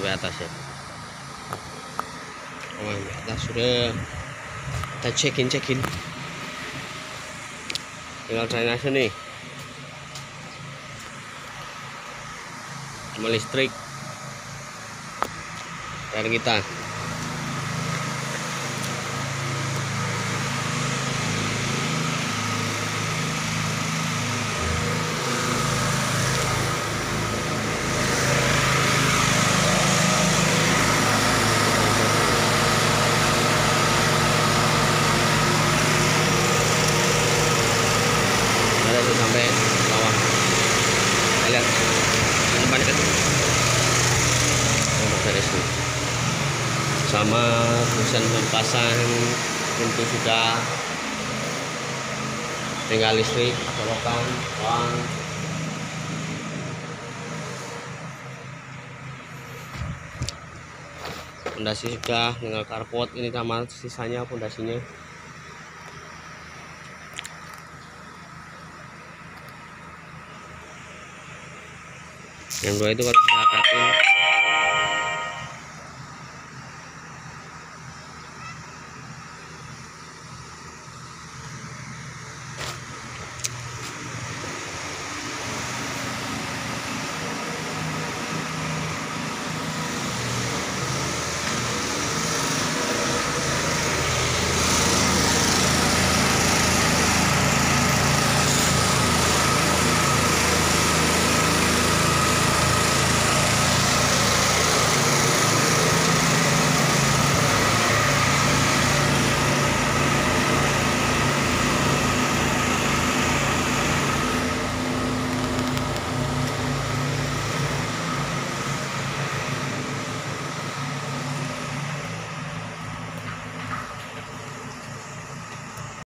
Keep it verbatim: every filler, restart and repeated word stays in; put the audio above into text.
sampai atas ya. Oh, di atas sudah kita cekin cekin tinggal drainase nih sama listrik air kita. Sampai bawah, lihat depan kan sama tulisan pasang pintu sudah, tinggal listrik, colokan, uang. Pondasi sudah, tinggal karpot ini sama sisanya pondasinya. Yang dua itu kalau kita angkatin